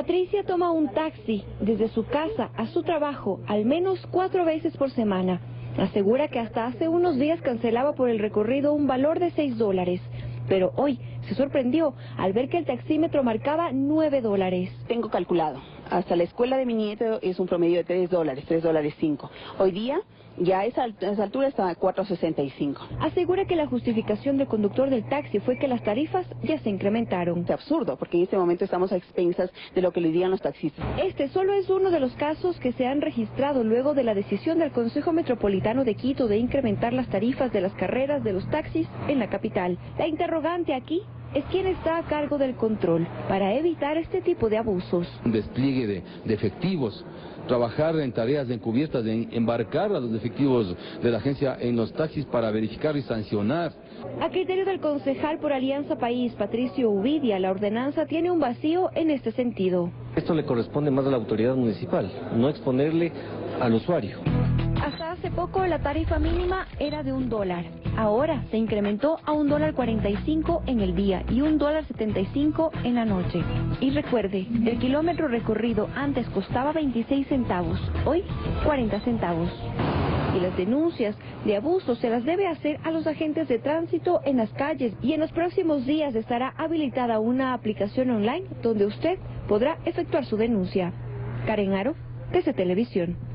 Patricia toma un taxi desde su casa a su trabajo al menos 4 veces por semana. Asegura que hasta hace unos días cancelaba por el recorrido un valor de $6, pero hoy se sorprendió al ver que el taxímetro marcaba $9. Tengo calculado, hasta la escuela de mi nieto es un promedio de $3.05. Hoy día ya a esa altura está a $4.65. Asegura que la justificación del conductor del taxi fue que las tarifas ya se incrementaron. Es absurdo, porque en este momento estamos a expensas de lo que le digan los taxistas. Este solo es uno de los casos que se han registrado luego de la decisión del Consejo Metropolitano de Quito de incrementar las tarifas de las carreras de los taxis en la capital. La interrogante aquí es quién está a cargo del control para evitar este tipo de abusos. Un despliegue de efectivos, trabajar en tareas encubiertas, de embarcar a los efectivos de la agencia en los taxis para verificar y sancionar. A criterio del concejal por Alianza País, Patricio Uvidia, la ordenanza tiene un vacío en este sentido. Esto le corresponde más a la autoridad municipal, no exponerle al usuario. Hasta hace poco la tarifa mínima era de $1. Ahora se incrementó a $1.45 en el día y $1.75 en la noche. Y recuerde, el kilómetro recorrido antes costaba 26 centavos, hoy 40 centavos. Y las denuncias de abuso se las debe hacer a los agentes de tránsito en las calles, y en los próximos días estará habilitada una aplicación online donde usted podrá efectuar su denuncia. Karen Aro, TC Televisión.